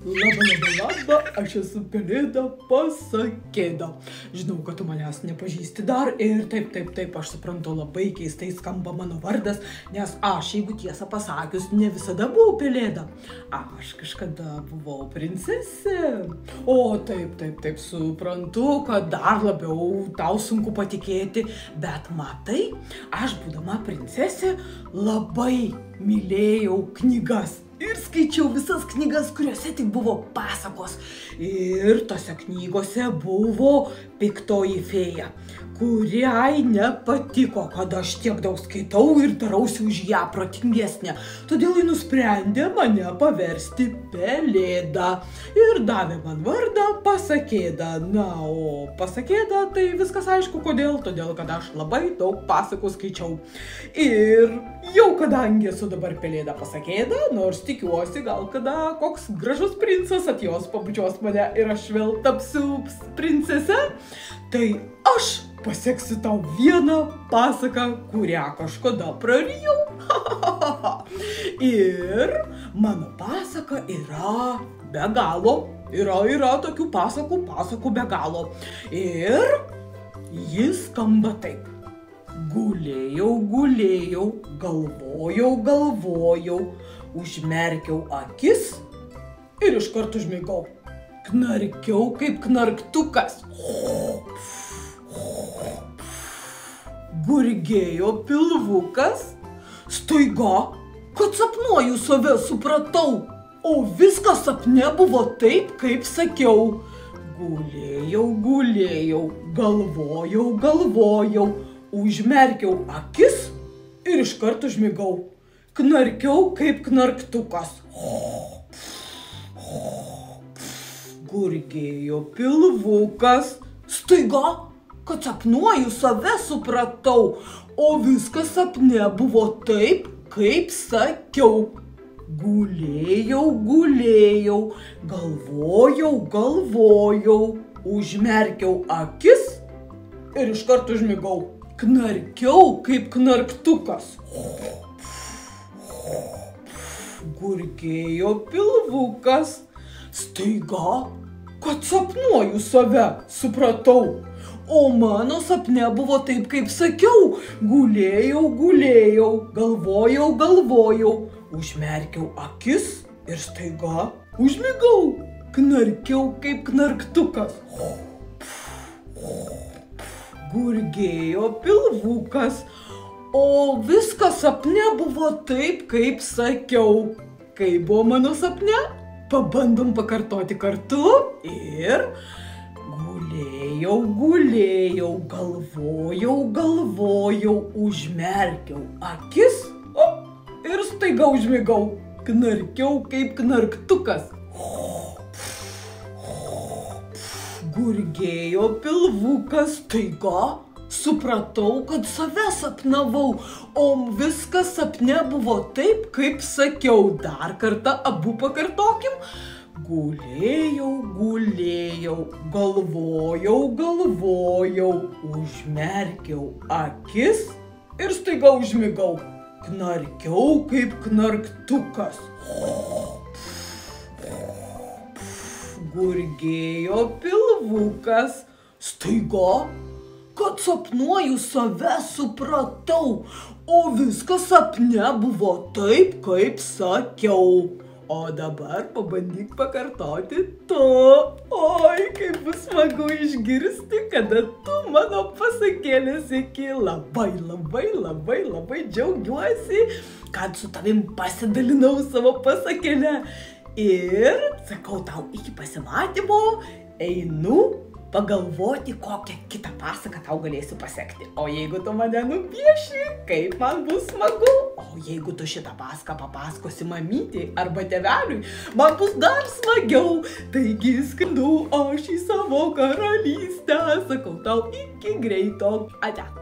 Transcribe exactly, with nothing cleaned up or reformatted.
Laba, laba, laba, aš esu Pelėda Pasakėda. Žinau, kad tu manęs nepažįsti dar ir taip, taip, taip, aš suprantu, labai keistai skamba mano vardas, nes aš, jeigu tiesą pasakius, ne visada buvau Pelėda. Aš kažkada buvau princesė. O taip, taip, taip, suprantu, kad dar labiau tau sunku patikėti, bet matai, aš būdama princesė labai mylėjau knygas. Ir skaičiau visas knygas, kuriuose tik buvo pasakos. Ir tose knygose buvo Piktoji fėja, kuriai nepatiko, kad aš tiek daug skaitau ir darausi už ją protingesnė. Todėl ji nusprendė mane paversti Pelėda ir davė man vardą Pasakėda. Na, o Pasakėda, tai viskas aišku kodėl, todėl kad aš labai daug pasakų skaičiau. Ir jau kadangi esu dabar Pelėda Pasakėda, nors tikiuosi, gal kada koks gražus princas atjos pabučios mane ir aš vėl tapsiu princese, tai aš paseksiu tau vieną pasaką, kurią kažkada prarijau. Ir mano pasaka yra be galo. Yra, yra tokių pasakų, pasakų be galo. Ir jis skamba taip. Gulėjau, gulėjau, galvojau, galvojau, užmerkiau akis ir iškart užmigau. Knarkiau kaip knarktukas. Gurgėjo pilvukas. Staiga, kad sapnuoju save, supratau. O viskas sapne buvo taip, kaip sakiau. Gulėjau, gulėjau, galvojau, galvojau, užmerkiau akis ir iškart užmigau. Knarkiau kaip knarktukas. Gurgėjo pilvukas. Staiga, kad sapnuoju save, supratau, o viskas sapne buvo taip, kaip sakiau. Gulėjau, gulėjau, galvojau, galvojau, užmerkiau akis ir iškart užmigau. Knarkiau kaip knarktukas. Gurgėjo pilvukas. Staiga, kad sapnuoju save, supratau, o mano sapne buvo taip, kaip sakiau. Gulėjau, gulėjau, galvojau, galvojau, užmerkiau akis ir staiga užmigau. Knarkiau kaip knarktukas. Gurgėjo pilvukas, o viskas sapne buvo taip, kaip sakiau. Kaip buvo mano sapne? Pabandom pakartoti kartu ir gulėjau, gulėjau, galvojau, galvojau, užmerkiau akis, o, ir staiga užmigau. Knarkiau kaip knarktukas. Gurgėjo pilvukas. Staiga supratau, kad save sapnavau, o viskas sapne buvo taip, kaip sakiau. Dar kartą abu pakartokim. Gulėjau, gulėjau, galvojau, galvojau, užmerkiau akis ir staiga užmigau. Knarkiau kaip knarktukas. Gurgėjo pilvukas. Staiga, kad sapnuoju save, supratau, o viskas sapne buvo taip, kaip sakiau. O dabar pabandyk pakartoti tu. Oi, kaip bus smagu išgirsti, kada tu mano pasakėlės iki. Labai, labai, labai, labai džiaugiuosi, kad su tavim pasidalinau savo pasakėlę. Ir sakau tau iki pasimatymo, einu pagalvoti, kokią kitą pasaką tau galėsiu pasekti. O jeigu tu mane nupieši, kaip man bus smagu. O jeigu tu šitą pasaką papasakosi mamytei arba tėveliui, man bus dar smagiau. Taigi skrendu aš į savo karalystę. Sakau tau iki greito. Ate.